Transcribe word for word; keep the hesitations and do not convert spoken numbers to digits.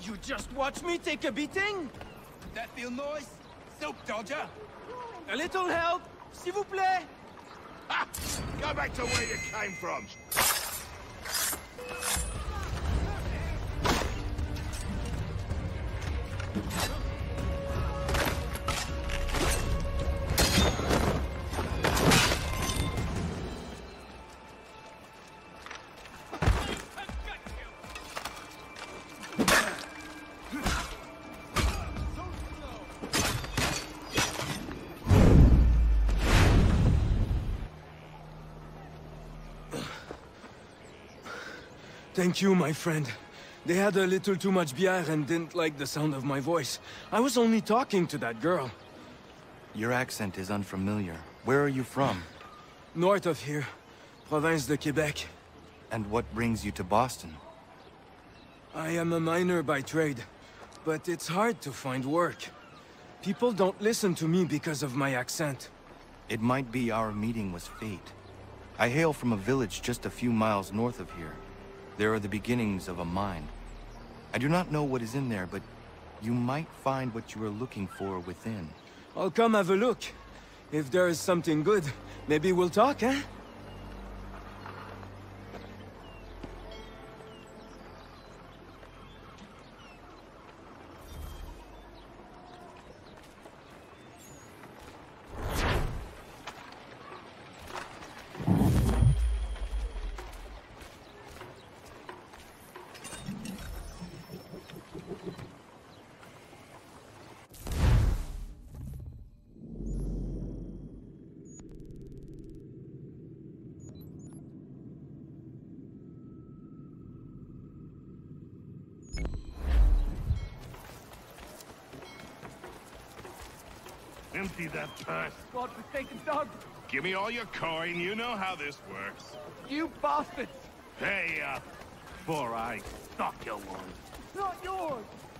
You just watch me take a beating? That feel nice? Soap dodger? A little help, s'il vous plaît? Ha! Go back to where you came from. Thank you, my friend. They had a little too much bière and didn't like the sound of my voice. I was only talking to that girl. Your accent is unfamiliar. Where are you from? North of here. Province de Quebec. And what brings you to Boston? I am a miner by trade, but it's hard to find work. People don't listen to me because of my accent. It might be our meeting was fate. I hail from a village just a few miles north of here. There are the beginnings of a mine. I do not know what is in there, but you might find what you are looking for within. I'll come have a look. If there is something good, maybe we'll talk, eh? Empty that purse. God forsaken dog! Give me all your coin. You know how this works. You bastards! Pay up, before I stock your one. It's not yours!